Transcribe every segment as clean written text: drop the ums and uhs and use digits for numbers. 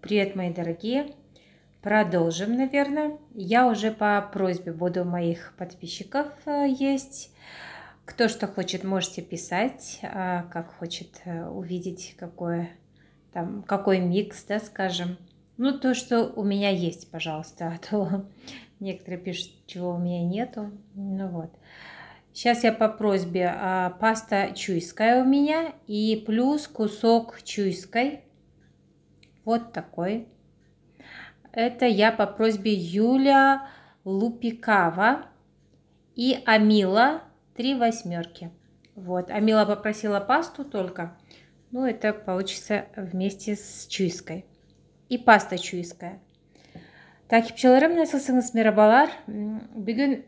Привет, мои дорогие! Продолжим, наверное. Я уже по просьбе буду моих подписчиков есть. Кто что хочет, можете писать, как хочет увидеть, какой микс, да, скажем. Ну, то, что у меня есть, пожалуйста, а то некоторые пишут, чего у меня нету. Ну вот. Сейчас я по просьбе паста чуйская у меня и плюс кусок чуйской. Вот такой. Это я по просьбе Юля Лупикава и Амила 3/8. Вот, Амила попросила пасту только. Ну, это получится вместе с чуйской. И паста чуйская. Takipçilerim nasılsınız? Merhabalar. Bugün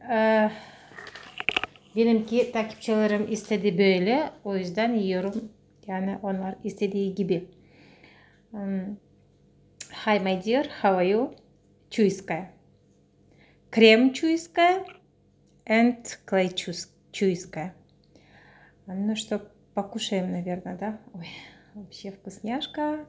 benimki takipçilerim istedi böyle. O yüzden yiyorum. Yani onlar istediği gibi. Hi, my dear. How are you? Чуйская. Крем чуйская and клей чуйская. Ну что, покушаем, наверное, да? Ой, вообще вкусняшка.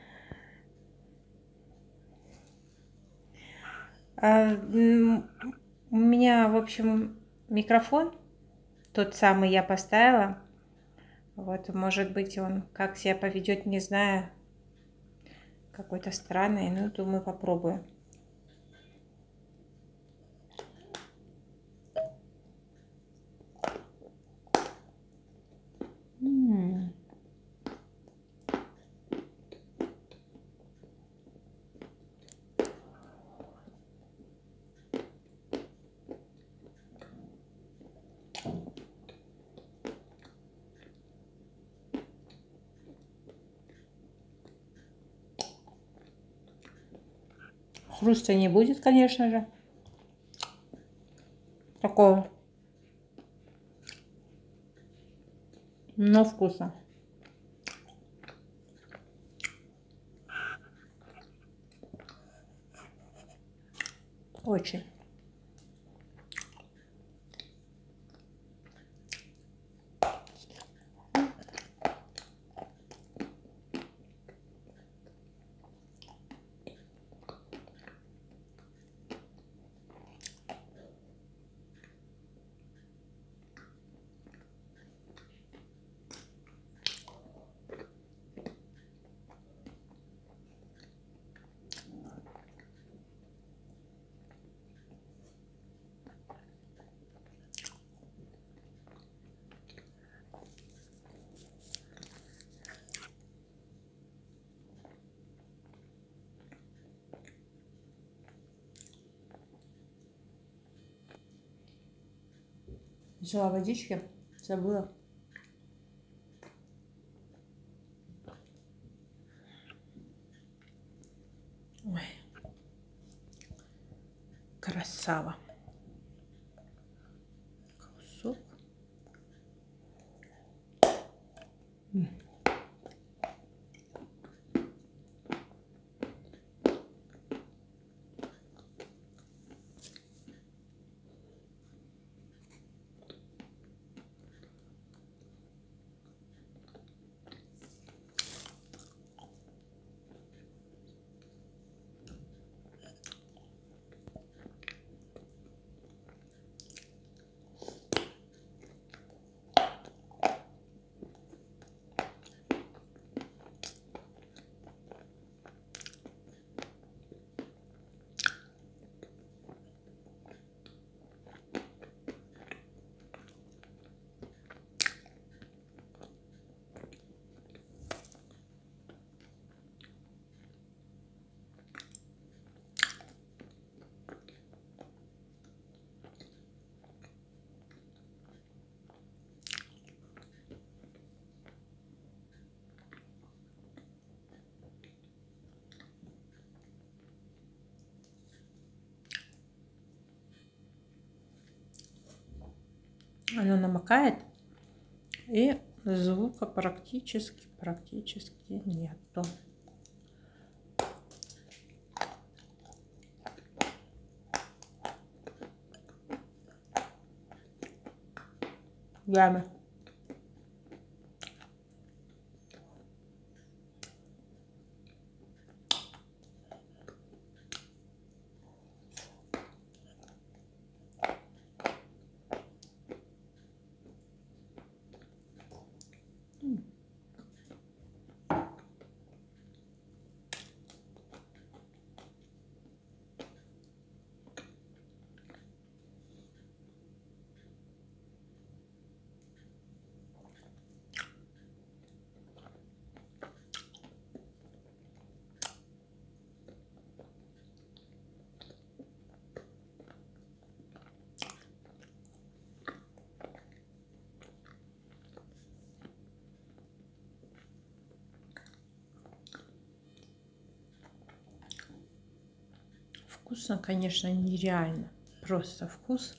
У меня, в общем, микрофон тот самый я поставила. Вот, может быть, он как себя поведет, не знаю. Какой-то странный. Ну, думаю, попробую. Хруста не будет, конечно же. Такого. Но вкусно. Очень. Взяла водички, забыла. Ой, красава. Кусок. Оно намокает, и звука практически нету. Яме. вкусно, конечно, нереально. Просто вкус.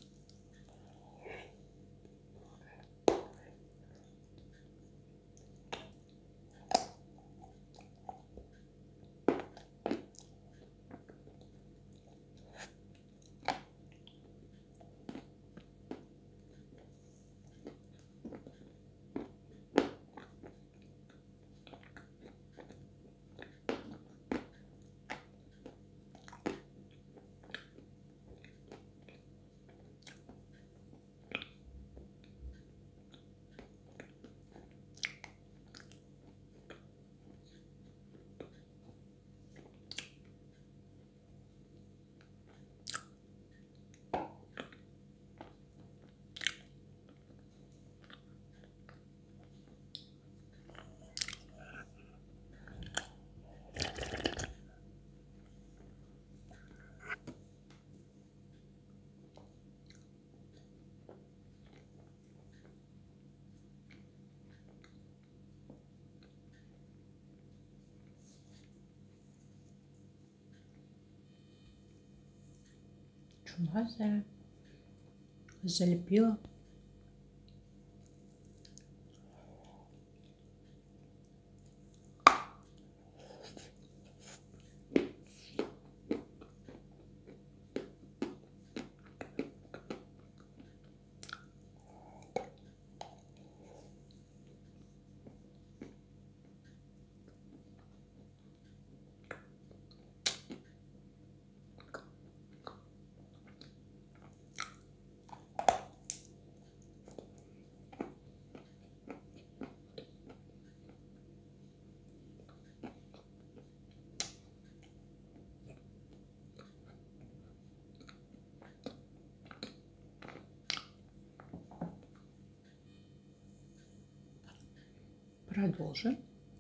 Чумазая. Залепила. Продолжим.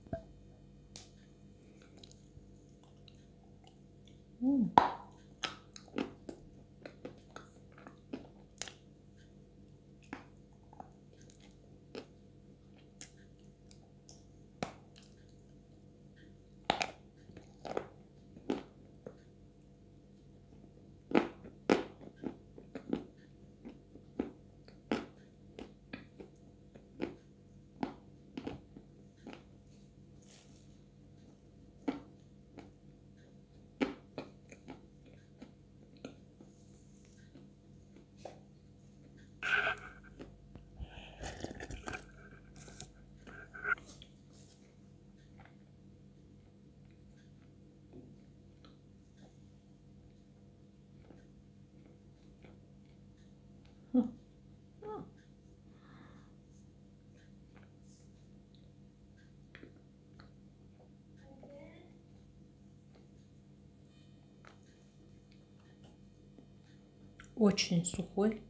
Очень сухой.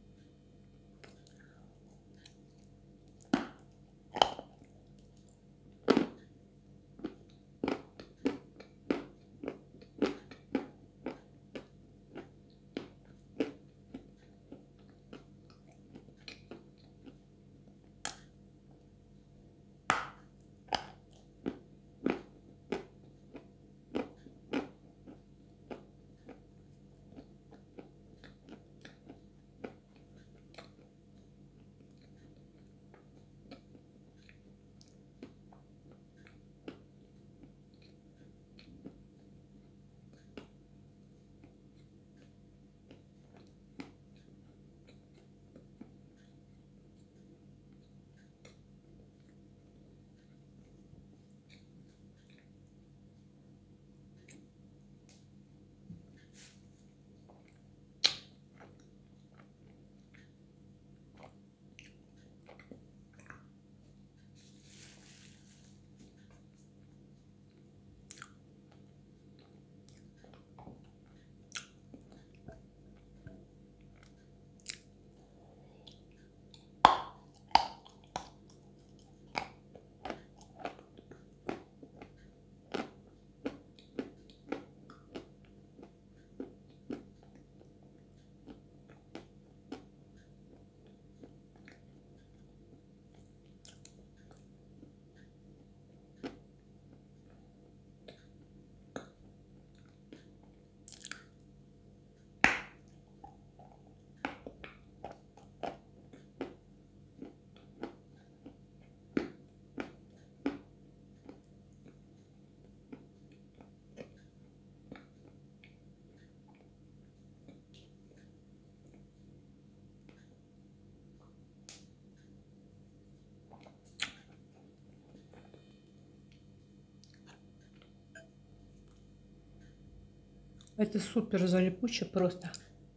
Это супер залипуче просто.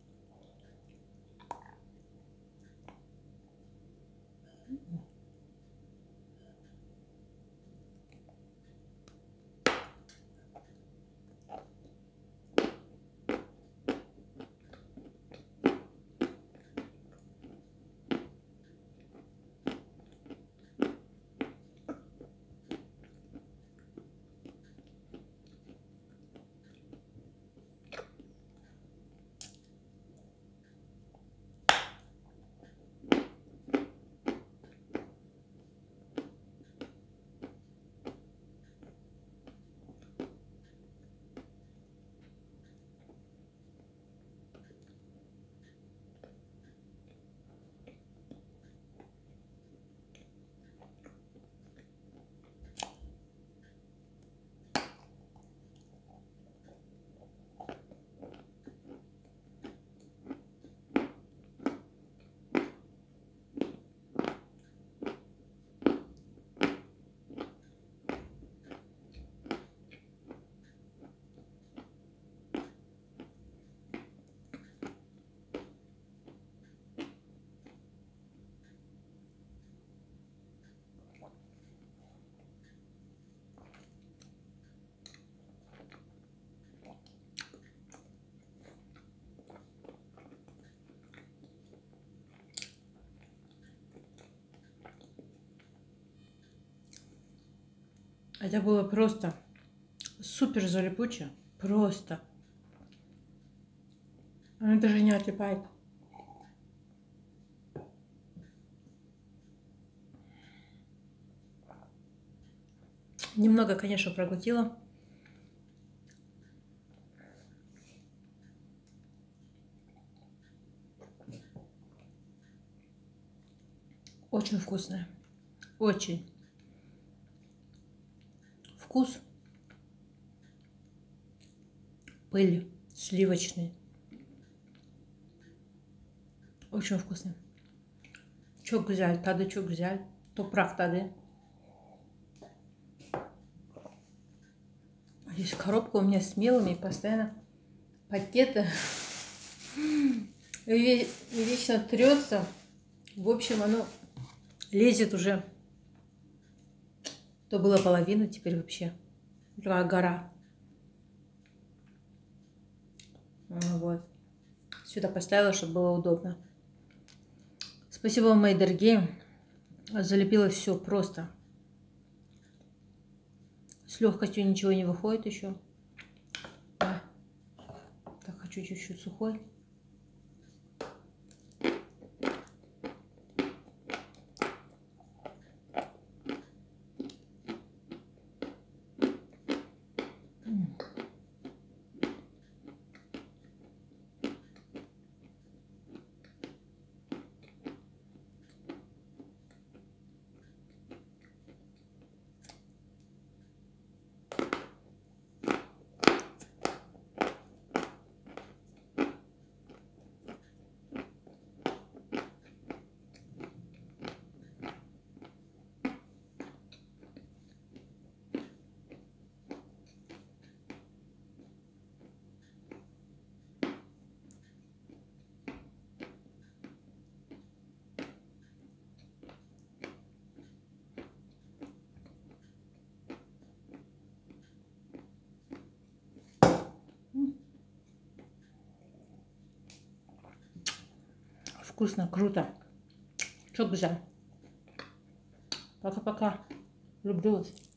Это было просто супер залипуче. Просто. Оно даже не отлипает. Немного, конечно, проглотила. Очень вкусная. Очень. Вкус. Пыль. Сливочный. Очень вкусный. Çok güzel. Tadı çok güzel. Toprak tadı. Здесь коробка у меня с мелами, постоянно пакеты. И вечно трется. В общем, оно лезет уже. То было половина, теперь вообще такая гора. Вот. Сюда поставила, чтобы было удобно. Спасибо вам, мои дорогие. Залепила все просто. С легкостью ничего не выходит еще. Так, хочу чуть-чуть сухой. Вкусно, круто. Çok güzel. Пока-пока. Люблю вас.